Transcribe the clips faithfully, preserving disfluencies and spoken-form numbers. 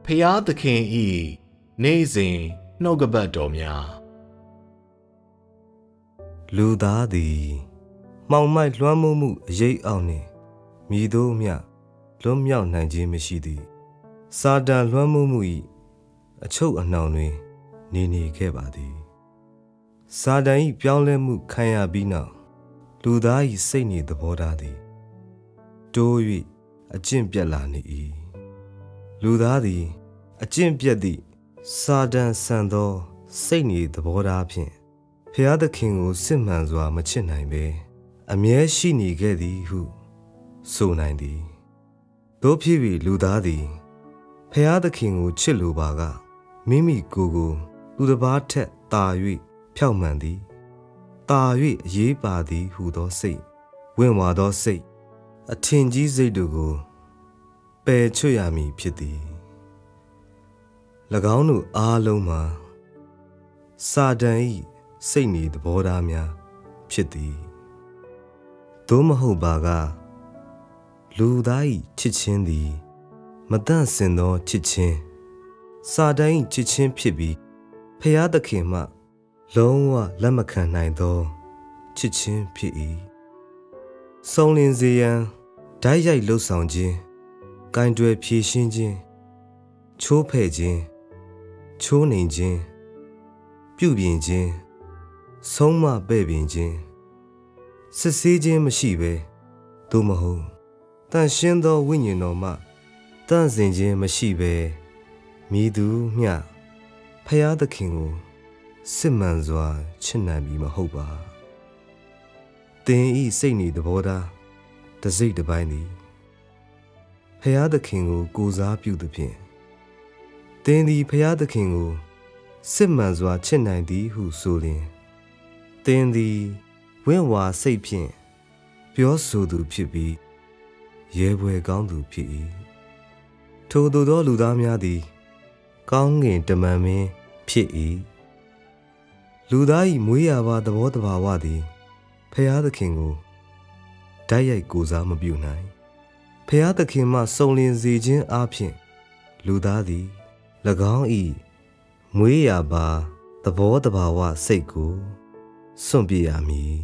ဖျားသခင်ဤနေ့စဉ်နှုတ်ကပတ်တော်များလူသားသည်မှောင်မိုက်လွှမ်းမိုးမှုအရေးအောင်နှင့်မြည်သို့မျှလွတ်မြောက်နိုင်ခြင်းမရှိသည်စာတန်လွှမ်းမိုးမှု၏အချုပ်အနှောင်တွင်နေနေခဲ့ပါသည်စာတန်၏ပြောင်းလဲမှုခံရပြီးနောက်လူသား၏စိတ်နေသဘောထားသည်တိုး၍အကျင့်ပြတ်လာနေ၏လူသားသည်အကျင့်ပြတ်သည့်စာတန်ဆန်သောစိတ်နေသဘောထားဖြင့်ဖျားသခင်ကိုစစ်မှန်စွာမချစ်နိုင်ပဲအမြဲရှိနေခဲ့သည်ဟုဆိုနိုင်သည်တို့ဖြစ်၍လူသားသည်ဖျားသခင်ကိုချစ်လိုပါကမိမိကိုယ်ကိုသူတစ်ပါးထက်သာ၍ဖြောင့်မှန်သည်သာ၍အရေးပါသည်ဟုသောစိတ်ဝင့်ဝါသောစိတ်အထင်ကြီးစိတ်တို့ကိုပယ်ချွတ်ရမည်ဖြစ်သည်၎င်းတို့အားလုံးမှာစာတန်၏စိတ်နေသဘောထားများဖြစ်သည်သို့မဟုတ်ပါကလူသား၏ချစ်ခြင်းသည်မတန့်စင်သောချစ်ခြင်းစာတန်၏ချစ်ခြင်းဖြစ်ပြီးဖျားသခင်မှလုံးဝလက်မခံနိုင်သောချစ်ခြင်းဖြစ်၏စုံလင်စေရန်ဓာတ်ရိုက်လှုပ်ဆောင်ခြင်းကင်တွယ်ဖြည့်ရှင်းခြင်းချိုးဖဲ့ခြင်းချိုးနှိမ်ခြင်းပြုပြင်ခြင်းဆုံးမပဲ့ပြင်ခြင်းစစ်ဆေးခြင်းမရှိဘဲသို့မဟုတ်တန်ရှင်းသောဝိညာဉ်တော်မှတန့်စင်ခြင်းမရှိဘဲမိသူမျှဖျားသခင်ကိုစစ်မှန်စွာချစ်နိုင်ပြီမဟုတ်ပါသင်ဤစိတ်နေသဘောထားတစိတ်တစ်ပိုင်းသည်ဖျားသခင်ကိုကိုးစားပြုသဖြင့်သင်သည်ဖျားသခင်ကိုစစ်မှန်စွာချစ်နိုင်သည်ဟုဆိုလျှင်သင်သည်ဝင့်ဝါစိတ်ဖြင့်ပြောဆိုသူဖြစ်ပြီးရဲဘွယ်ကောင်းသူဖြစ်၏ထိုသို့သောလူသားများသည်ကောင်းငင်တမန်မင်းဖြစ်၏လူသား၏မွေးရာပါသဘောတဘာဝသည်ဖျားသခင်ကိုဓာတ်ရိုက်ကိုးစားမပြုနိုင်ဖျားသခင်မှစုံလင်စေခြင်းအပြင်လူသားသည်၎င်း၏မွေးရာပါသဘောတဘာဝစိတ်ကိုစွန့်ပြစ်ရမည်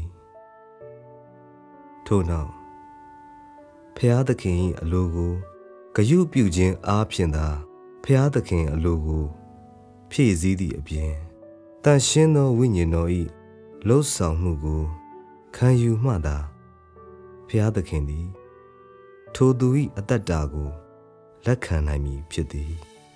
ထို့နောက်ဖျားသခင်၏အလိုကိုဂရုပြုခြင်းအားဖြင့်သာဖျားသခင်အလိုကိုဖြည့်ဆည်းသည့်အပြင်တန်ရှင်းသောဝိညာဉ်တော်၏လှုပ်ဆောင်မှုကိုခံယူမှသာဖျားသခင်သည်ထိုသူ၏အသက်တာကိုလက်ခံနိုင်မည်ဖြစ်သည်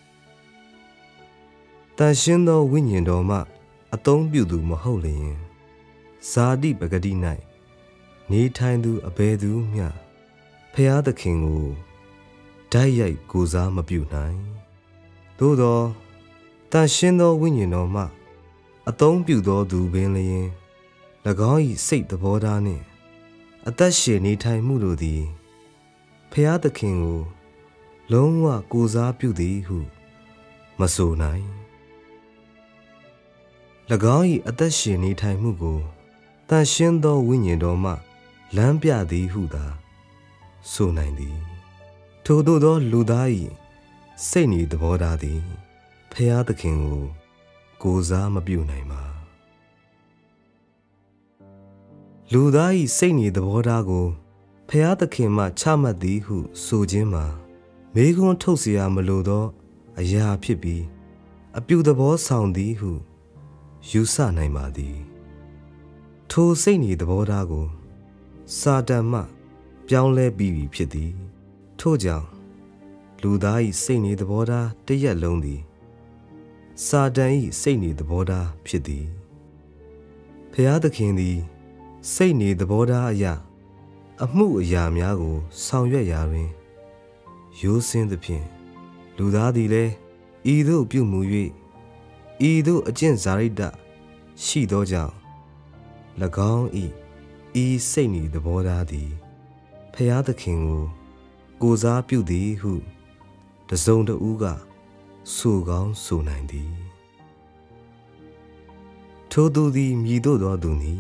တန်ရှင်းသောဝိညာဉ်တော်မှအသုံးပြုသူမဟုတ်လျင်ဇာတိပဂတိ၌နေထိုင်သူအဘယ်သူမျှဖျားသခင်ကိုဓာတ်ရိုက်ကိုးစားမပြုနိုင်သို့သောတန်ရှင်းသောဝိညာဉ်တော်မှအသုံးပြုသောသူပင်လျင်၎င်း၏စိတ်သဘောထားနှင့်အသက်ရှင်နေထိုင်မှုတို့သည်ဖျားသခင်ကိုလုံးဝကိုးစားပြုသည်ဟုမဆိုနိုင်၎င်း၏အသက်ရှင်နေထိုင်မှုကိုတန်ရှင်းသောဝိညာဉ်တော်မှလမ်းပြသည်ဟုသာဆိုနိုင်သည်ထို့သောသောလူသား၏စိတ်နေသဘောထားသည်ဖျားသခင်ကိုကိုးစားမပြုနိုင်ပါလူသား၏စိတ်နေသဘောထားကိုဖျားသခင်မှချမှတ်သည်ဟုဆိုခြင်းမှာမေးခွန်းထုတ်เสียမလိုသောအရာဖြစ်ပြီးအပြုသဘောဆောင်သည်ဟုယူဆနိုင်ပါသည်ထိုစိတ်နေသဘောထားကိုစာတန်မှပြောင်းလဲပြီးပြီဖြစ်သည်ထို့ကြောင့်လူသား၏စိတ်နေသဘောထားတစ်ရက်လုံးသည်စာတန်၏စိတ်နေသဘောထားဖြစ်သည်ဖျားသခင်သည်စိတ်နေသဘောထားအရာအမှုအရာများကိုဆောင်ရွက်ရာတွင်ရိုးစင်းသဖြင့်လူသားသည်လည်းဤသို့ပြုမူ၍ဤသို့အကျင့်စာရိတ္တရှိသောကြောင့်၎င်း၏ဤစိတ်နေသဘောထားသည်ဖျားသခင်ကိုကိုးစားပြုသည်ဟုတစုံတဦးကဆိုကောင်းဆိုနိုင်သည်ထိုသူသည်မြည်သို့သောသူနီ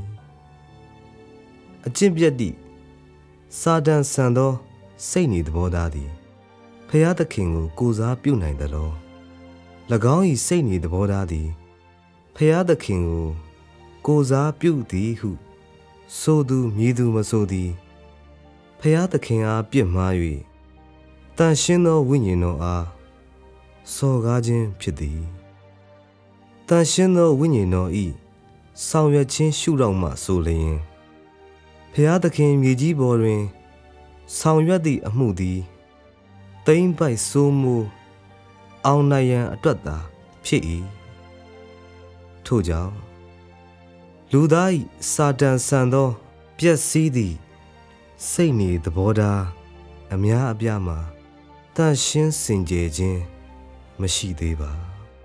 အကျင့်ပြတ်သည့်စာတန်ဆန်သောစိတ်နေသဘောထားသည်ဖဖယားသခင်ကိုကိုးစားပြုနိုင်သလော၎င်း၏စိတ်နေသဘောထားသည်ဖယားသခင်ကိုကိုးစားပြုသည်ဟုဆိုသူမည်သူမဆိုသည်ဖယားသခင်အားပြစ်မှား၍တန်ရှင်းသောဝိညာဉ်တော်အားစော်ကားခြင်းဖြစ်သည်တန်ရှင်းသောဝိညာဉ်တော်၏ဆောင်ရွက်ခြင်းရှုထောင့်မှဆိုလျင်ဖယားသခင်မြေကြီးပေါ်တွင်ဆောင်ရွက်သည့်အမှုသည်တိမ့်ပိုက်ဆိုးမှုအောင်နိုင်ရန်အတွက်သာဖြစ်၏ထို့ကြောင့်လူသား၏စာတန်ဆန်သောပျက်စီးသည့်စိတ်နေသဘောထားအများအပြားမှာတန်ရှင်းစင်ကြယ်ခြင်းမရှိသေးပါ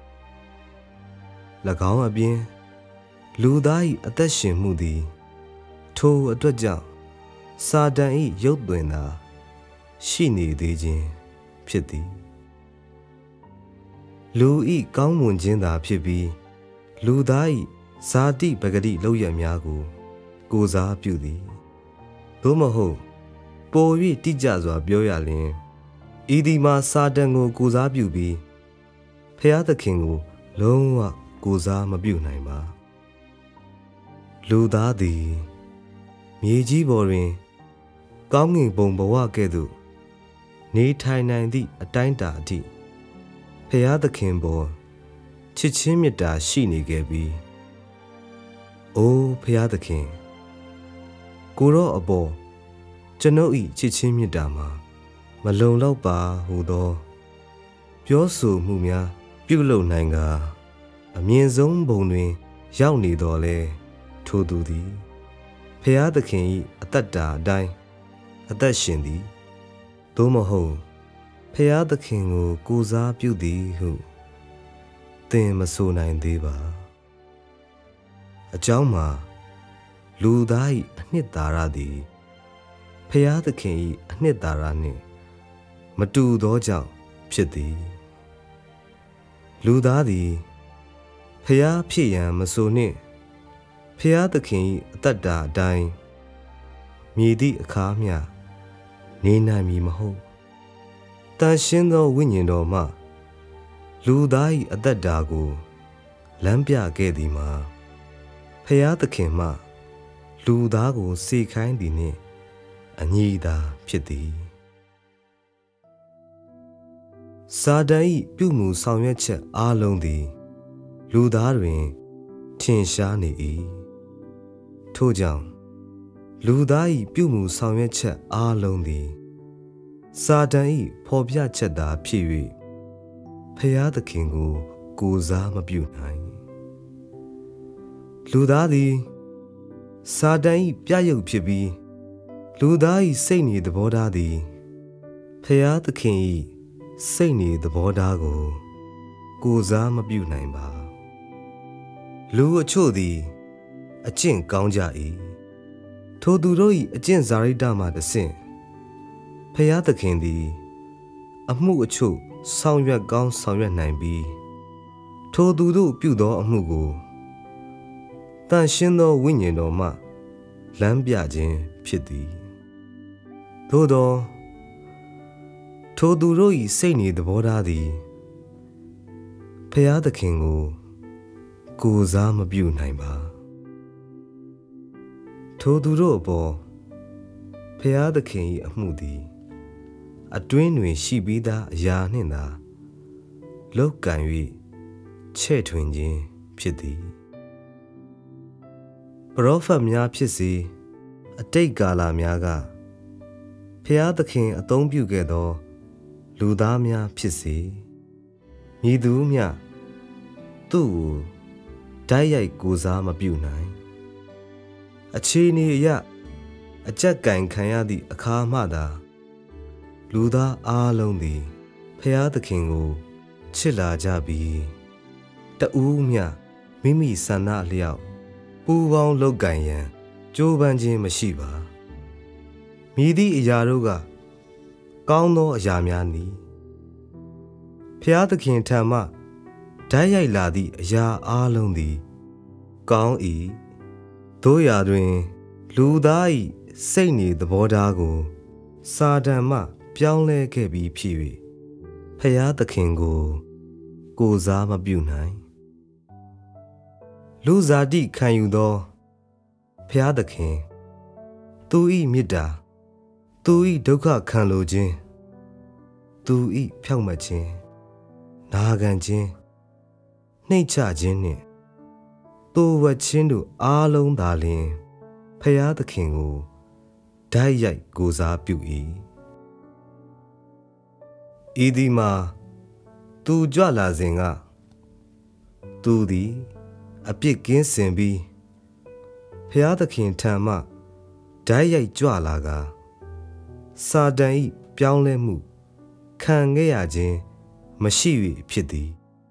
၎င်းအပြင်လူသား၏အသက်ရှင်မှုသည်ထိုအတွက်ကြောင့်စာတန်၏ရုပ်သွင်းသာရှိနေသေးခြင်းဖြစ်သည်လူ၏ကောင်းမွန်ခြင်းသာဖြစ်ပြီးလူသား၏ဇာတိပဂတိလောက်ရများကိုကိုးစားပြုသည်သို့မဟုတ်ပို၍တိကျစွာပြောရလျင်ဤဒီမှာစာတန်ကိုကိုးစားပြုပြီးဖျားသခင်ကိုလုံးဝကိုးစားမပြုနိုင်ပါလူသားသည်မြေကြီးပေါ်တွင်ကောင်းငင်ပုံဘဝကဲ့သို့နေထိုင်နိုင်သည့်အတိုင်းအတာအထိဖျားသခင်ပေါ်ချစ်ချင်းမေတ္တာရှိနေခဲ့ပြီးအိုးဖျားသခင်ကိုရောအပေါ်ကျွန်ုပ်၏ချစ်ချင်းမေတ္တာမှာမလုံလောက်ပါဟူသောပြောဆိုမှုများပြုလုပ်နိုင်ကာအမြင့်ဆုံးဘုံတွင်ရောက်နေတော်လဲထိုသူသည်ဖျားသခင်၏အသက်တာအတိုင်းအသက်ရှင်သည်သို့မဟုတ်ဖျားသခင်ကိုကိုးစားပြုသည်ဟုသင်မဆိုနိုင်သေးပါအကြောင်းမှာလူသား၏အနှစ်သာရသည်ဖျားသခင်၏အနှစ်သာရနှင့်မတူသောကြောင့်ဖြစ်သည်လူသားသည်ဖျားဖြစ်ရန်မဆိုနှင့်ဖျားသခင်၏အသက်တာအတိုင်းမြည်သည့်အခါမျှနေနိုင်မည်မဟုတ်တန်ရှင်းသောဝိညာဉ်တော်မှလူသား၏အသက်တာကိုလမ်းပြခဲ့သည်မှာဖျားသခင်မှလူသားကိုစေခိုင်းသည်နှင့်အညီသာဖြစ်သည်စာတန်၏ပြုမှုဆောင်ရွက်ချက်အားလုံးသည်လူသားတွင်ထင်ရှားနေ၏ထို့ကြောင့်လူသား၏ပြုမှုဆောင်ရွက်ချက်အားလုံးသည်စာတန်၏ဖော်ပြချက်သာဖြစ်၍ဖျားသခင်ကိုကိုးစားမပြုနိုင်လူသားသည်စာတန်၏ပြယုတ်ဖြစ်ပြီးလူသား၏စိတ်နေသဘောထားသည်ဖျားသခင်၏စိတ်နေသဘောထားကိုကိုးစားမပြုနိုင်ပါလူအချို့သည်အကျင့်ကောင်းကြ၏ထိုသူတို့၏အကျင့်ဇာရိတမှတဆင့်ဖျားသခင်သည်အမှုအချို့ဆောင်ရွက်ကောင်းဆောင်ရွက်နိုင်ပြီးထိုသူတို့ပြုသောအမှုကိုတန်ရှင်းသောဝိညာဉ်တော်မှလမ်းပြခြင်းဖြစ်သည်သို့သောထိုသူတို့၏စိတ်နေသဘောထားသည်ဖျားသခင်ကိုကိုးစားမပြုနိုင်ပါထိုသူတို့အပေါ်ဖျားသခင်၏အမှုသည်အတွင်းတွင်ရှိပြီးသားအရာနှင့်သာလောက်ကံ၍ချဲ့ထွင်ခြင်းဖြစ်သည်ပရောဖက်များဖြစ်စေအတိတ်ကာလများကဖျားသခင်အသုံးပြုခဲ့သောလူသားများဖြစ်စေမည်သူမျှသူ့ကိုတိုက်ရိုက်ကိုးစားမပြုနိုင်အခြေအနေအရအကြက်ကင်ခံရသည့်အခါမှသာလူသားအားလုံးသည်ဖျားသခင်ကိုချစ်လာကြပြီးတဦးမျှမိမိဆန္ဒအလျောက်ပူးပေါင်းလုပ်ကိုင်ရန်ကြိုးပမ်းခြင်းမရှိပါမည်သည့်အရာတို့ကကောင်းသောအရာများနီဖျားသခင်ထံမှဓာတ်ရိုက်လာသည့်အရာအားလုံးသည်ကောင်း၏သို့ရာတွင်လူသား၏စိတ်နေသဘောထားကိုစာတန်မှပြောင်းလဲခဲ့ပြီးဖြစ်၍ဖယားသခင်ကိုကိုယ်စားမပြုနိုင်လူဇာတိခံယူသောဖယားသခင်သူ၏မေတ္တာသူ၏ဒုက္ခခံလိုခြင်းသူ၏ဖြောင့်မတ်ခြင်းနာခံခြင်းနှိမ့်ချခြင်းနှင့်တူဝတ်ခြင်းတို့အားလုံးသာလျှင်ဖယားသခင်ကိုဓာတ်ရိုက်ကိုးစားပြု၏ဤသည်မှာသူကြွလာစဉ်ကသူသည်အပြစ်ကင်းစင်ပြီးဖယားသခင်ထံမှဓာတ်ရိုက်ကြွလာကစာတန်၏ပြောင်းလဲမှုခံခဲ့ရခြင်းမရှိ၍ဖြစ်သည်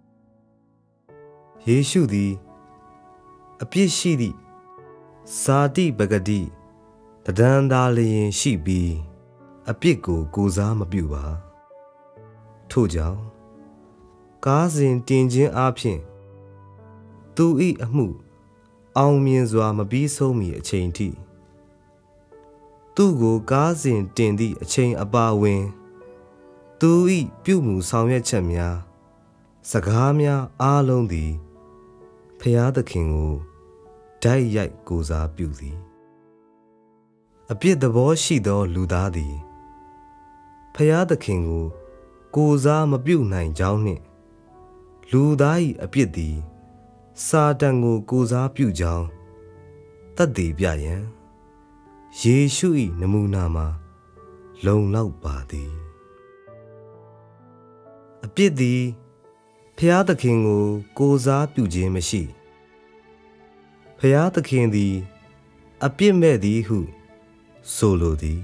ယေရှုသည်အပြစ်ရှိသည့်ဇာတိပဂတိတဒံသာလျင်ရှိပြီးအပြစ်ကိုကိုးစားမပြုပါထို့ကြောင့်ကားစဉ်တင်ခြင်းအပြင်သူ၏အမှုအောင်မြင်စွာမပြီးဆုံးမီအချိန်ထိသူကိုကားစဉ်တင်သည့်အချိန်အပါဝင်သူ၏ပြုမှုဆောင်ရွက်ချက်များစကားများအားလုံးသည်ဖယားသခင်ကိုဓာတ်ရိုက်ကိုးစားပြုသည်အပြစ်သဘောရှိသောလူသားသည်ဖယားသခင်ကိုကိုးစားမပြုနိုင်ကြောင်းနှင့်လူသား၏အပြစ်သည်စာတန်ကိုကိုးစားပြုကြောင်းတတ်သိပြရန်ယေရှု၏နမူနာမှာလုံလောက်ပါသည်အပြစ်သည်ဖယားသခင်ကိုကိုးစားပြုခြင်းမရှိဖယားသခင်သည်အပြစ်မဲ့သည်ဟုဆိုလိုသည်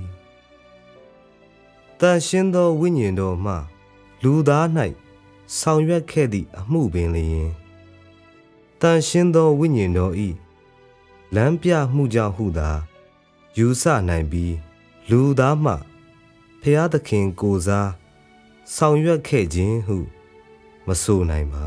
တန်ရှင်းသောဝိညာဉ်တော်မှလူသား၌ဆောင်ရွက်ခဲ့သည့်အမှုပင်လျင်တန်ရှင်းသောဝိညာဉ်တော်၏လမ်းပြမှုကြောင့်ဟုသာယူဆနိုင်ပြီးလူသားမှဖယားသခင်ကိုးစားဆောင်ရွက်ခဲ့ခြင်းဟုမဆိုနိုင်ပါ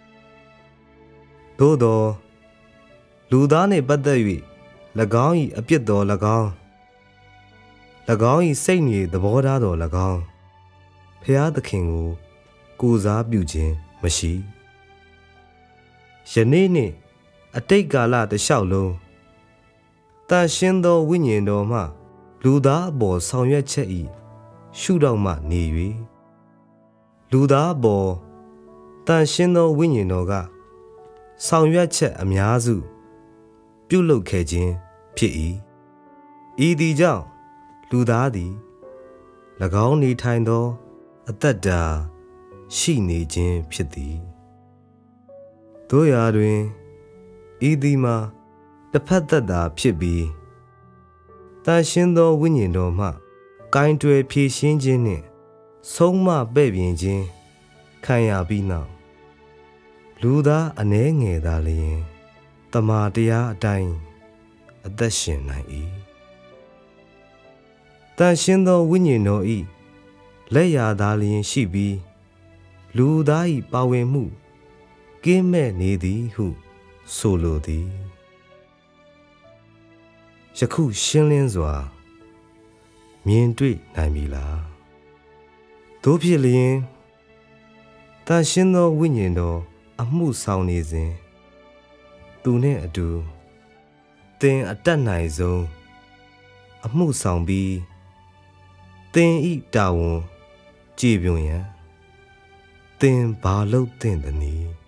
သို့သောလူသားနှင့်ပတ်သက်၍၎င်း၏အပြစ်တော်၎င်း၎င်း၏စိတ်ငြိသဘောထားတော်၎င်းဖယားသခင်ကိုကိုးစားပြုခြင်းမရှိယနေ့နှင့်အတိတ်ကာလတစ်လျှောက်လုံးတန်ရှင်းသောဝိညာဉ်တော်မှလူသားအပေါ်ဆောင်ရွက်ချက်၏ရှုထောင့်မှနေ၍လူသားအပေါ်တန်ရှင်းသောဝိညာဉ်တော်ကဆောင်ရွက်ချက်အများစုပြုလုပ်ခဲ့ခြင်းဖြစ်၏ဤသည်ကြောင့်လူသားသည်၎င်းနေထိုင်သောအသက်တာရှိနေခြင်းဖြစ်သည်တို့ရာတွင်ဤသည်မှာတစ်ဖက်သက်သာဖြစ်ပြီးတန်ရှင်းသောဝိညာဉ်တော်မှကိုင်းတွယ်ဖြည့်ရှင်းခြင်းနှင့်ဆုံးမပဲ့ပြင်ခြင်းခံရပြီးနောက်လူသားအ ਨੇ ငယ်သာလျင်တမာတရားအတိုင်းအသက်ရှင်နိုင်၏တန်ရှင်းသောဝိညာဉ်တော်၏လက်ရာသာလျင်ရှိပြီးလူသား၏ပါဝင်မှုကင်းမဲ့နေသည်ဟုဆိုလိုသည်ယခုရှင်းလင်းစွာမြင်တွေ့နိုင်ပြီလားတို့ဖြစ်လျင်တန်ရှင်းသောဝိညာဉ်တော်အမှုဆောင်နေစဉ်သူနှင့်အတူသင်အတတ်နိုင်ဆုံးအမှုဆောင်ပြီးသင်ဤတာဝန်ကြည်ပြွန်ရန်သင်ဘာလုပ်သင့်သနည်း